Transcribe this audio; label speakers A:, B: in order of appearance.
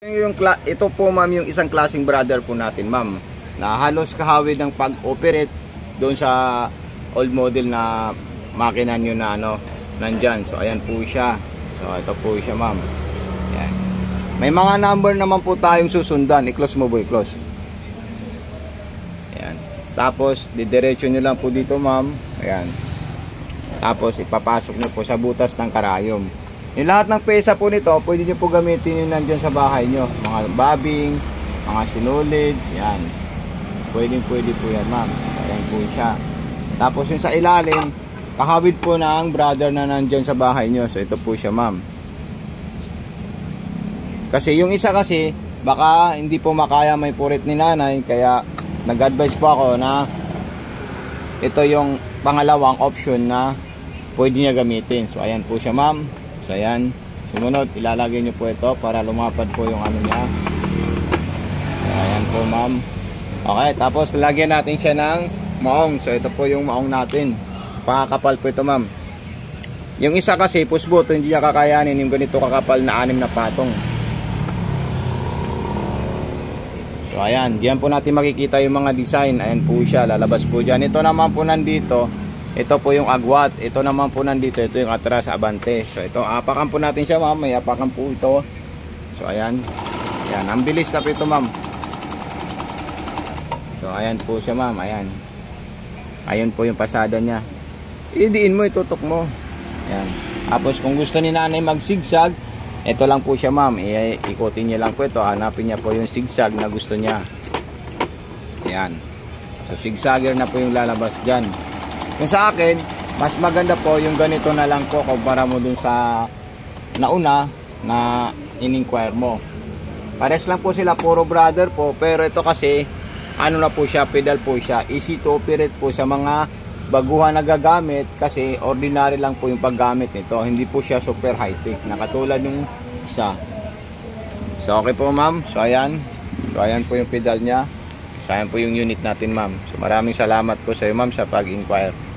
A: Ito po ma'am yung isang klaseng brother po natin ma'am, na halos kahawig ng pag-operate doon sa old model na makina nyo na nandyan. So ayan po siya. So ito po siya ma'am. Ayan. May mga number naman po tayong susundan. I-close mo boy, close. Ayan. Tapos didiretso nyo lang po dito ma'am. Ayan. Tapos ipapasok nyo po sa butas ng karayom. Yung lahat ng pesa po nito, pwede nyo po gamitin yun nandyan sa bahay nyo. Mga babing, mga sinulid, yan. Pwede po yan ma'am. Ayan po siya. Tapos yung sa ilalim, kahawid po na ang brother na nandyan sa bahay nyo. So ito po siya ma'am. Kasi yung isa kasi, baka hindi po makaya may purit ni nanay. Kaya nag-advise po ako na ito yung pangalawang option na pwede niya gamitin. So ayan po siya ma'am. So ayan, sumunod ilalagay nyo po ito para lumapad po yung ano niya. So ayan po ma'am. Okay, tapos lagyan natin siya ng maong. So ito po yung maong natin. Pakakapal po ito ma'am. Yung isa kasi pusbuto, hindi niya kakayanin yung ganito kakapal na 6 na patong. So ayan, diyan po natin makikita yung mga design. Ayan po siya, lalabas po dyan. Ito naman po nandito, ito po yung agwat. Ito naman po nandito, ito yung atras, abante. So ito, apakan po natin siya ma'am. May apakan po ito. So ayan. Ayan, ang bilis na po ito ma'am. So ayan po siya ma'am. Ayan. Ayan po yung pasada niya. Idiin mo, itutok mo. Ayan. Tapos kung gusto ni nanay mag-sigsag, ito lang po siya ma'am. Ikutin niya lang po ito. Hanapin niya po yung sigsag na gusto niya. Ayan. So zigzagger na po yung lalabas dyan. Yung sa akin, mas maganda po yung ganito na lang po kumpara mo dun sa nauna na in-inquire mo. Pares lang po sila, puro brother po, pero ito kasi ano na po siya, pedal po siya, easy to operate po sa mga baguhan na gagamit kasi ordinary lang po yung paggamit nito, hindi po siya super high-tech na katulad yung isa. So okay po ma'am, so ayan po yung pedal niya. So ayan po yung unit natin ma'am. So maraming salamat po sa iyo ma'am sa pag-inquire.